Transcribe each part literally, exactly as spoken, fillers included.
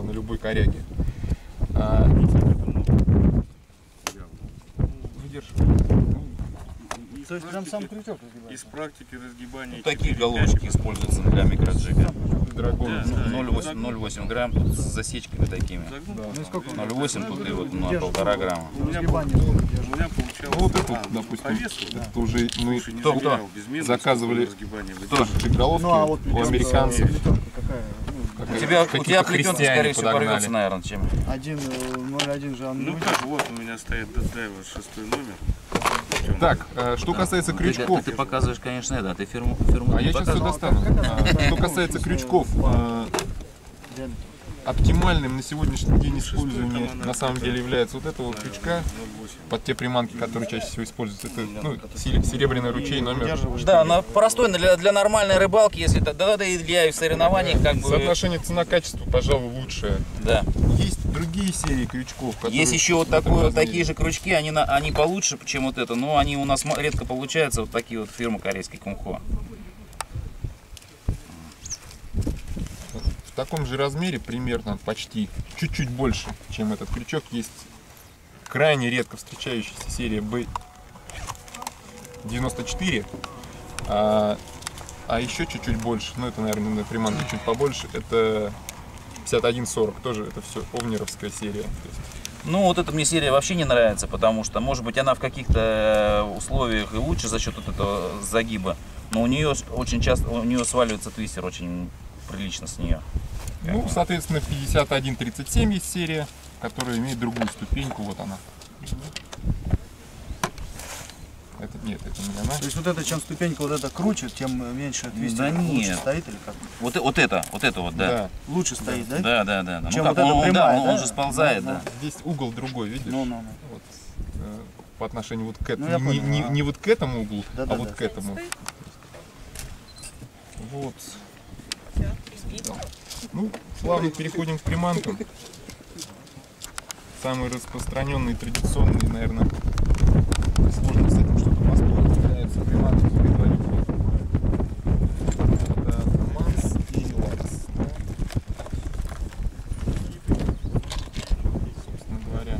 на любой коряге. А, То есть прям сам крючок разгибается? Из практики разгибания... Ну, такие головочки используются для микроджига. Драгон. ноль целых восемь грамм тут с засечками такими. Да. Ну и сколько? ноль целых восемь тут и вот на полтора грамма. У меня, Разгибание. у меня получалось... Ну, вот это, а, допустим, по весу, да. это уже мы Слушай, не Кто, кто? замерял безмерно, заказывали сколько разгибания тоже выдерживает. тигроловки Ну а вот у американцев. плетенка какая? Ну, Как У тебя, у какие-то тебя плетенка, христиане скорее всего, подогнали. порвется, наверное, чем. один ноль один же он Ну не как, вот у меня стоит Дайва шестой номер. Так, э, что касается крючков, Ты, ты показываешь, конечно, это, а ты фирму, фирму а не я сейчас все показываешь. достану. А, Что касается крючков, э, диаметр. оптимальным на сегодняшний день использование на самом деле является вот этого крючка под те приманки, которые чаще всего используются. Это ну, се- серебряный ручей номер. Да, на простой, для, для нормальной рыбалки, если да, да, да, и для соревнований, как бы. Соотношение цена-качество, пожалуй, лучшее. Да. Есть другие серии крючков, которые Есть еще вот в этом такой, размере. такие же крючки, они, на, они получше, чем вот это, но они у нас ма- редко получаются, вот такие вот фирмы корейской Кумхо. В таком же размере, примерно почти, чуть-чуть больше, чем этот крючок, есть крайне редко встречающаяся серия би девяносто четыре, а, а еще чуть-чуть больше, ну это, наверное, на приманке чуть побольше, это пятьдесят один сорок, тоже это все овнеровская серия. То есть Ну, вот эта мне серия вообще не нравится, потому что, может быть, она в каких-то условиях и лучше за счет вот этого загиба, но у нее очень часто, у нее сваливается твистер очень прилично с нее. Ну, соответственно, пятьдесят один тридцать семь есть серия, которая имеет другую ступеньку, вот она. Это нет, это не она. То есть вот это, чем ступенька вот эта круче, тем меньше твистер Да лучше нет. стоит или как? Вот, вот это, вот это вот, да. Да. Лучше стоит, да? Да, да, да. Ну, Чем как, вот эта он, прямая, да, он, он да? же сползает, Ну, да. Здесь угол другой, видишь? Ну, ну, ну. Вот, э, по отношению вот к этому, Ну, я не, понял, не- а. не вот к этому углу, Да, а да, вот да. к этому. Вот. Да. Ну, плавно переходим к приманкам. Самый распространенный, традиционный, наверное, сложно с этим что-то поспорить, является приманки предварительной. Это Манс и Релакс. Да? Собственно говоря.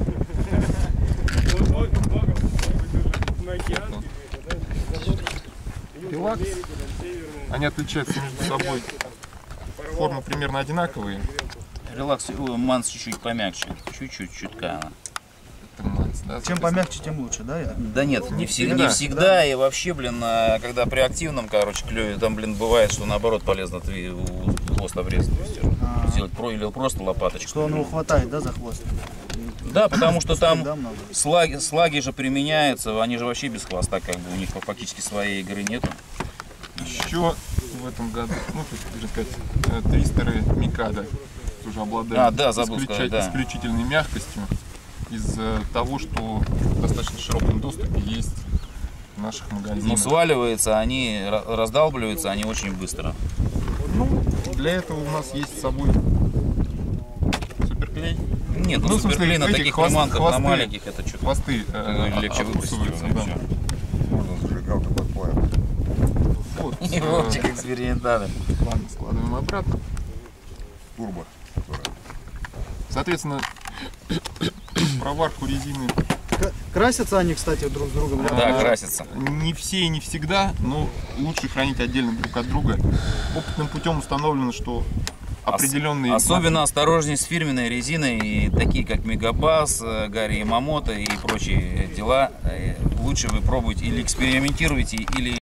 Релакс. Они отличаются между собой. Формы примерно одинаковые. Релакс, ой, манс чуть-чуть помягче. Чуть-чуть, чутка она. Это Манс, да, Чем помягче, тем лучше, да? я? Да нет, не, все, всегда. не всегда. И вообще, блин, а, когда при активном, короче, клеве, там, блин, бывает, что наоборот полезно тви- у- хвост обрезать твистер. А. Сделать про или просто лопаточку. Что он его хватает, да, за хвост? Да, потому что там Да, много. слаги, слаги же применяются, они же вообще без хвоста, как бы у них фактически своей игры нету. Еще в этом году, ну, то есть, можно сказать, э, твистеры Микада тоже обладают А, да, забыл сказать, да. исключительной мягкостью из-за того, что в достаточно широком доступе есть в наших Но магазинах. сваливаются они, ра- раздалбливаются они очень быстро. Ну, для этого у нас есть с собой суперклей. Нет, ну, Ну, в смысле, суперклей на эти таких хвост- приманках, на хвосты. маленьких, это что-то Хвосты э, легче выпустить откусываются, его, и да. всё. Можно зажигалку под плавом. Вот, И э, Вовчик экспериментатор. ладно, складываем обратно. Турбо. которая. Соответственно, проварку резины К- Красятся они, кстати, друг с другом? Да, А, красится. не все и не всегда, но лучше хранить отдельно друг от друга. Опытным путем установлено, что определенные... Особенно осторожней с фирменной резиной, и такие как Мегабас, э, Гарри Ямамото и прочие дела. Э, Лучше вы пробуйте или экспериментируйте, или